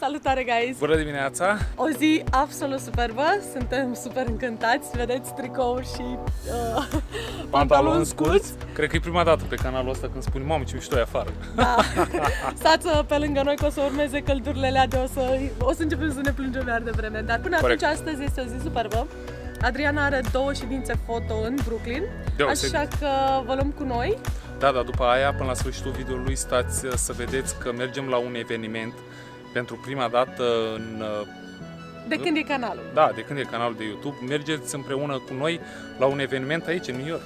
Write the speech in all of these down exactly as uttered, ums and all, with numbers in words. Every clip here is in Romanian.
Salutare, guys! Bună dimineața! O zi absolut superbă, suntem super încântați, vedeți tricouri și uh, pantaloni scurți. Cred că e prima dată pe canalul ăsta când spune, mamă, ce mișto e afară. Da. Stați pe lângă noi că o să urmeze căldurile alea de o să, o să începem să ne plângem iar de vreme. Dar până Corect. atunci, astăzi este o zi superbă. Adriana are două ședințe foto în Brooklyn, Deosebit. Așa că vă luăm cu noi. Da, dar după aia, până la sfârșitul videoului, stați să vedeți că mergem la un eveniment pentru prima dată în... De când e canalul. Da, de când e canalul de YouTube. Mergeți împreună cu noi la un eveniment aici, în New York.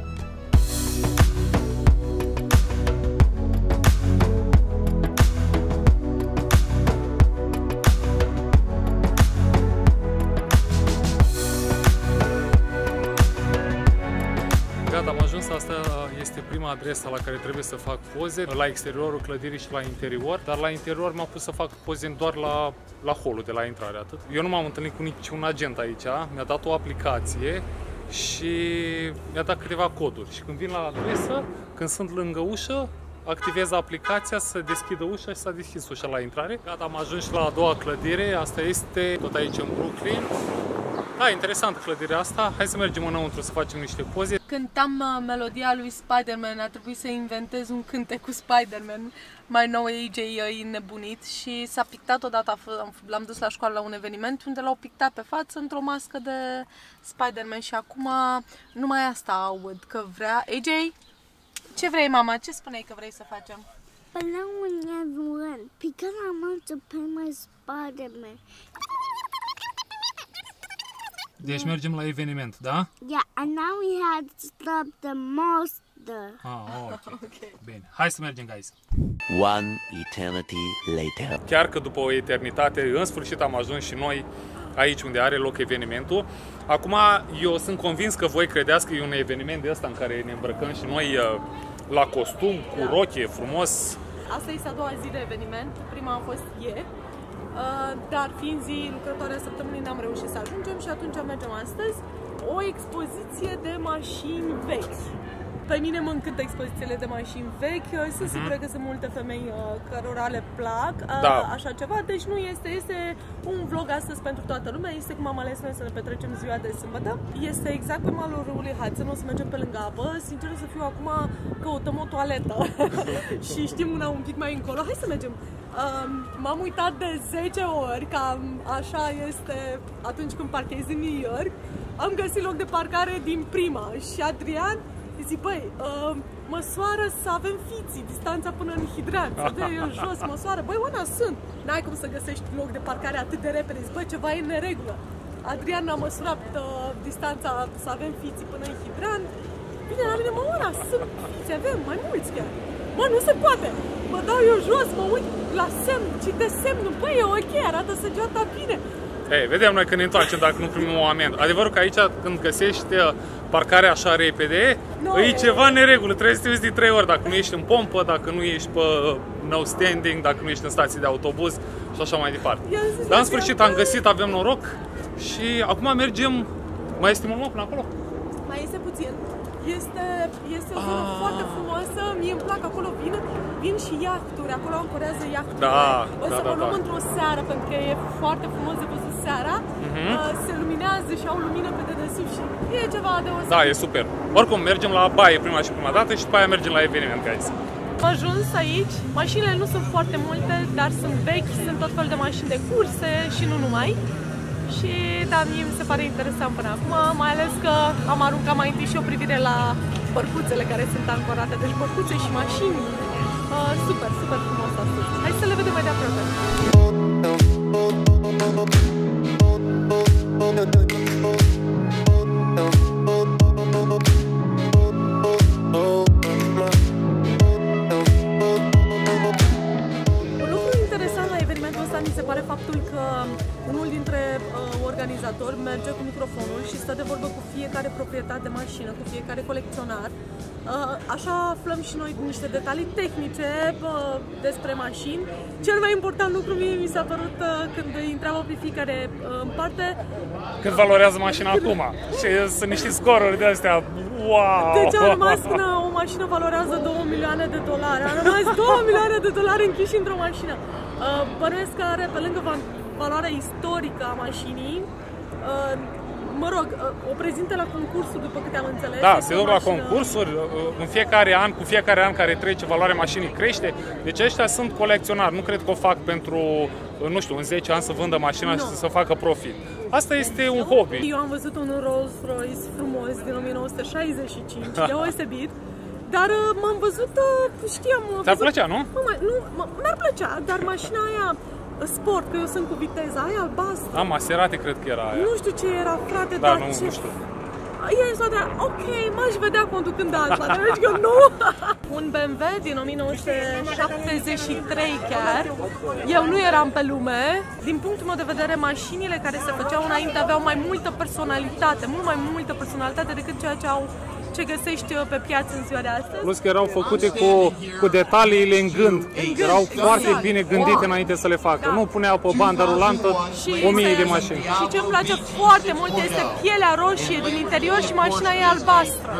Gata, am ajuns, asta este prima adresă la care trebuie să fac poze, la exteriorul clădirii și la interior, dar la interior m-am pus să fac poze doar la, la hall-ul de la intrare, atât. Eu nu m-am întâlnit cu niciun agent aici, mi-a dat o aplicație și mi-a dat câteva coduri și când vin la adresă, când sunt lângă ușă, activez aplicația să deschidă ușa și s-a deschis ușa la intrare. Gata, am ajuns și la a doua clădire, asta este tot aici în Brooklyn. Da, interesantă clădirea asta. Hai să mergem înăuntru să facem niște poze. Cântam uh, melodia lui Spider-Man, a trebuit să inventez un cântec cu Spider-Man. Mai nou A J e nebunit și s-a pictat odată, l-am dus la școală la un eveniment unde l-au pictat pe față într-o mască de Spider-Man și acum numai asta aud că vrea. A J, ce vrei, mama? Ce spuneai că vrei să facem? Hello everyone, because I want to paint my Spider-Man. Deci mergem la eveniment, da? Yeah, and now we had to stop the monster. Ah, ok. Okay. Bine, hai să mergem, guys. One eternity later. Chiar că după o eternitate, în sfârșit am ajuns și noi aici unde are loc evenimentul. Acum, eu sunt convins că voi credeți că e un eveniment de ăsta în care ne îmbrăcăm și noi la costum, cu rochie, frumos. Asta este a doua zi de eveniment, prima a fost ieri. Uh, dar fiind zi lucrătoare a săptămânii n-am reușit să ajungem și atunci mergem astăzi. O expoziție de mașini vechi. Pe mine mă încântă expozițiile de mașini vechi, sunt uh-huh. sigură că sunt multe femei uh, cărora le plac uh, da. așa ceva, deci nu este, este un vlog astăzi pentru toată lumea, este cum am ales noi să ne petrecem ziua de sâmbătă. Este exact pe malul râului Hudson, o să mergem pe lângă apă, sincer să fiu acum căutăm o toaletă și știm una un pic mai încolo, hai să mergem. Uh, m-am uitat de zece ori, cam așa este atunci când parchezi în New York, am găsit loc de parcare din prima și Adrian zic, băi, uh, măsoară să avem fiții, distanța până în hidrant, să dă eu jos, măsoară, băi, Oana, sunt, n-ai cum să găsești loc de parcare atât de repede, zic, băi, ceva e în neregulă. Adrian a măsurat uh, distanța să avem fiții până în hidrant, bine, la mine, mă, Oana, sunt fiții, avem mai mulți chiar, mă, nu se poate, mă dau eu jos, mă uit la semn, citesc semnul, băi, e ok, arată săgeata bine. Ei, vedem noi când ne întoarcem dacă nu primim o amendă. Adevărul că aici, când găsești parcarea așa repede, no, e ceva în neregulă, trebuie să te uiți de trei ori, dacă nu ești în pompă, dacă nu ești pe no standing, dacă nu ești în stații de autobuz și așa mai departe. Dar în sfârșit am găsit, avem noroc și acum mergem, mai este mult loc până acolo? Mai este puțin. Este, este o zonă ah. foarte frumoasă, mie îmi plac, acolo vin, vin și iahturi, acolo ancorează iahturi. Da, o să da, mă da, luăm da. într-o seară, pentru că e foarte frumos de văzut seara, uh-huh. uh, se luminează și au lumină pe dedesubt și e ceva deosebit. Da, e super. Oricum, mergem la baie prima și prima dată și după aia mergem la eveniment, guys. Am ajuns aici, mașinile nu sunt foarte multe, dar sunt vechi, sunt tot fel de mașini de curse și nu numai. Și da, mie mi se pare interesant până acum, mai ales că am aruncat mai întâi și o privire la bărcuțele care sunt ancorate, deci bărcuțe și mașini. Uh, super, super frumos astăzi. Hai să le vedem mai de aproape. Mi se pare faptul că unul dintre uh, organizatori merge cu microfonul și stă de vorbă cu fiecare proprietar de mașină, cu fiecare colecționar. Uh, așa aflăm și noi niște detalii tehnice uh, despre mașini. Cel mai important lucru mie mi s-a părut uh, când îi întreabă pe fiecare uh, în parte cât valorează mașina acum. Și sunt niște scoruri de astea. Wow! Deci a rămas până o mașină valorează două milioane de dolari. A rămas două milioane de dolari închiși într-o mașină. Bănuiesc că are, pe lângă valoarea istorică a mașinii, mă rog, o prezintă la concursuri, după câte am înțeles. Da, se duc la concursuri, în fiecare an, cu fiecare an care trece, valoarea mașinii crește. Deci ăștia sunt colecționari, nu cred că o fac pentru, nu știu, în zece ani să vândă mașina no. și să facă profit. Asta este un hobby. Eu am văzut un Rolls-Royce frumos din o mie nouă sute șaizeci și cinci, deosebit. Dar m-am văzut, știam... Ți-ar plăcea, nu? Nu, mi-ar plăcea, dar mașina aia sport, că eu sunt cu viteza aia albastră. Da, Maserati cred că era aia. Nu știu ce era, frate, da, dar nu, ce... nu știu. Ea e soadea, ok, m-aș vedea conducând alta, dar eu nu. Un B M W din o mie nouă sute șaptezeci și trei chiar. Eu nu eram pe lume. Din punctul meu de vedere, mașinile care se făceau înainte aveau mai multă personalitate, mult mai multă personalitate decât ceea ce au ce găsești pe piață în ziua de astăzi. Plus că erau făcute cu, cu detaliile în gând. În gând erau exact. foarte bine gândite înainte să le facă. Da. Nu puneau pe bandă rulantă o mie de mașini. Și ce îmi place foarte mult este pielea roșie din interior și mașina e albastră.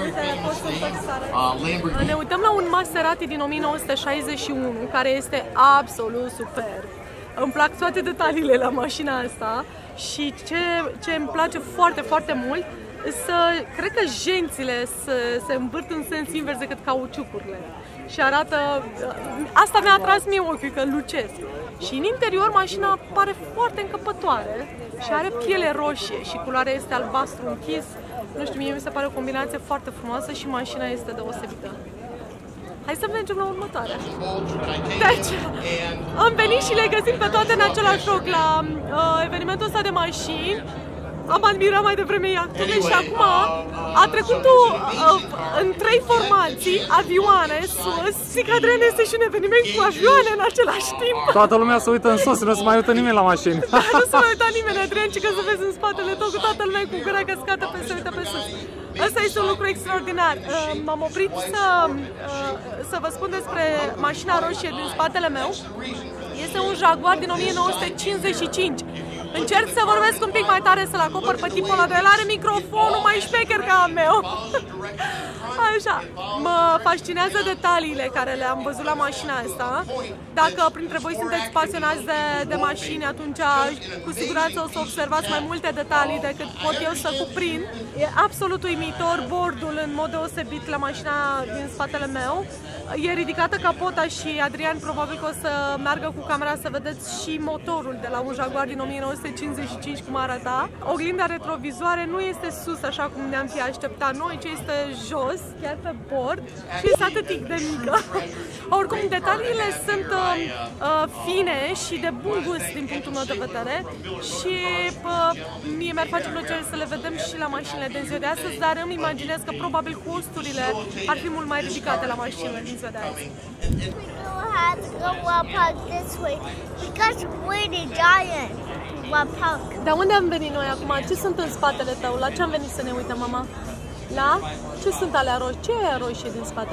Ne uităm la un Maserati din o mie nouă sute șaizeci și unu care este absolut superb. Îmi plac toate detaliile la mașina asta și ce, ce îmi place foarte, foarte mult să, cred că gențile se, se învârt în sens invers decât cauciucurile și arată, asta mi-a atras mie ochiul, că lucesc. Și în interior mașina pare foarte încăpătoare și are piele roșie și culoarea este albastru închis. Nu știu, mie mi se pare o combinație foarte frumoasă și mașina este deosebită. Hai să mergem la următoarea. Deci, am venit și le găsim pe toate în același loc la uh, evenimentul ăsta de mașini. Am admirat mai devreme iacturile și acum a trecut uh, în trei formații, avioane, sus. Zic, Adrian, este și un eveniment cu avioane în același timp. Toată lumea se uită în sus, nu se mai uită nimeni la mașini. Da, nu se mai uită nimeni, Adrian, ci că să vezi în spatele tău cu toată lumea cu gura căscată pe se uită pe sus. Asta este un lucru extraordinar. Uh, M-am oprit să, uh, să vă spun despre mașina roșie din spatele meu. Este un Jaguar din o mie nouă sute cincizeci și cinci. Încerc să vorbesc un pic mai tare, să-l acopăr pe tipul ăla, dar el are microfonul mai șmecher ca al meu. Așa, mă fascinează detaliile care le-am văzut la mașina asta. Dacă printre voi sunteți pasionați de, de mașini, atunci cu siguranță o să observați mai multe detalii decât pot eu să cuprind. E absolut uimitor bordul în mod deosebit la mașina din spatele meu. E ridicată capota și Adrian probabil că o să meargă cu camera să vedeți și motorul de la un Jaguar din o mie nouă sute cincizeci și cinci cum arăta. Oglinda retrovizoare nu este sus așa cum ne-am fi așteptat noi, ci este jos, chiar pe bord și este atâtic de mică. Oricum, detaliile sunt uh, uh, fine și de bun gust din punctul meu de vedere și uh, mie mi-ar face plăcere să le vedem și la mașinile din ziua de astăzi, dar îmi imaginez că probabil costurile ar fi mult mai ridicate la mașinile din ziua de astăzi. We have to go up park this way because we're the giant. What park? Dar unde am venit noi acum? Ce sunt în spatele tău? La ce am venit să ne uităm, mama? La? Ce sunt alea roșii? Ce e aia roșie din spate?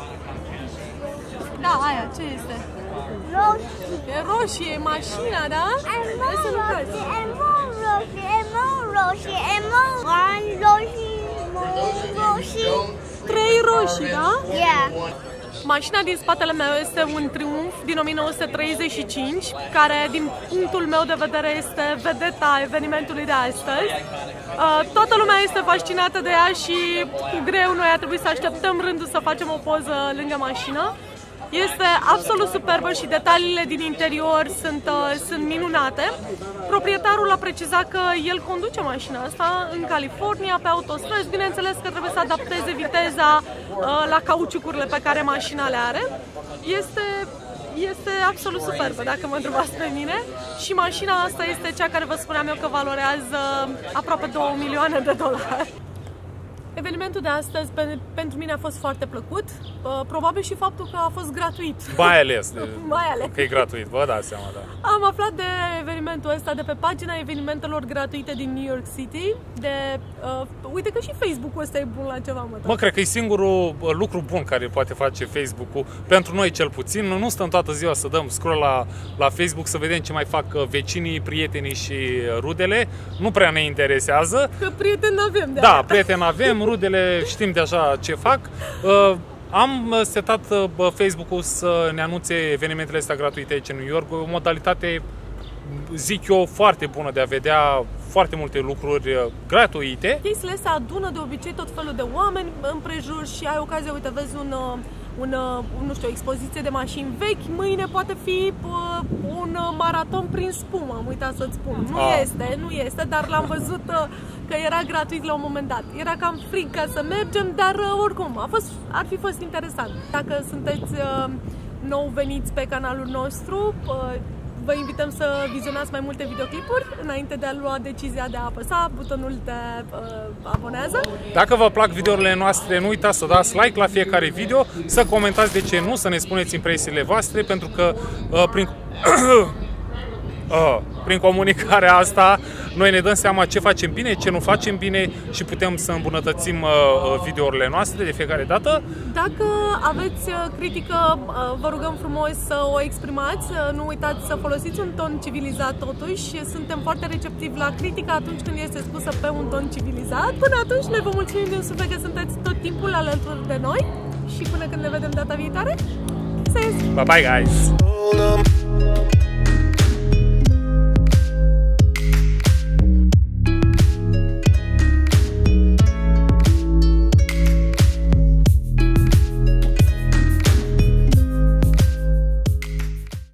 Da, aia, ce este? Roșie. E roșie, e mașina, da? And more roșie, and more roșie, and more roșie, and more one roșie, more roșie. Trei roșii, da? Yeah. Mașina din spatele meu este un Triumph din o mie nouă sute treizeci și cinci, care din punctul meu de vedere este vedeta evenimentului de astăzi. Toată lumea este fascinată de ea și cu greu noi a trebuit să așteptăm rândul să facem o poză lângă mașină. Este absolut superbă și detaliile din interior sunt, uh, sunt minunate. Proprietarul a precizat că el conduce mașina asta în California, pe autostrăzi. Bineînțeles că trebuie să adapteze viteza uh, la cauciucurile pe care mașina le are. Este, este absolut superbă, dacă mă întrebați pe mine. Și mașina asta este cea care vă spuneam eu că valorează aproape două milioane de dolari. Evenimentul de astăzi pe, pentru mine a fost foarte plăcut, probabil și faptul că a fost gratuit. Mai ales, de, Mai ales. că e gratuit, vă dați seama, da. Am aflat de evenimentul ăsta de pe pagina evenimentelor gratuite din New York City. De, uh, uite că și Facebook-ul ăsta e bun la ceva, mă. Mă, cred că e singurul lucru bun care poate face Facebook-ul, pentru noi cel puțin. Nu stăm toată ziua să dăm scroll la, la Facebook să vedem ce mai fac vecinii, prietenii și rudele. Nu prea ne interesează. Că prieteni avem de Da, aia. prieteni avem, rudele știm deja ce fac. Am setat Facebook-ul să ne anunțe evenimentele astea gratuite aici în New York, o modalitate, zic eu, foarte bună de a vedea foarte multe lucruri gratuite. Chestiile astea adună de obicei tot felul de oameni împrejur și ai ocazia, uite, vezi un, un, nu știu, o expoziție de mașini vechi, mâine poate fi uh, un maraton prin spumă, am uitat să-ți spun. Nu ah. este, nu este, dar l-am văzut uh, că era gratuit la un moment dat. Era cam fric ca să mergem, dar uh, oricum, a fost, ar fi fost interesant. Dacă sunteți uh, nou veniți pe canalul nostru, uh, vă invităm să vizionați mai multe videoclipuri înainte de a lua decizia de a apăsa butonul de uh, abonează. Dacă vă plac videourile noastre, nu uitați să dați like la fiecare video, să comentați de ce nu, să ne spuneți impresiile voastre, pentru că uh, prin... Uh, prin comunicarea asta noi ne dăm seama ce facem bine, ce nu facem bine și putem să îmbunătățim uh, videourile noastre de fiecare dată. Dacă aveți critică, uh, vă rugăm frumos să o exprimați, uh, nu uitați să folosiți un ton civilizat totuși, suntem foarte receptivi la critică atunci când este spusă pe un ton civilizat. Până atunci ne vă mulțumim din suflet că sunteți tot timpul alături de noi și până când ne vedem data viitoare, să bye bye guys!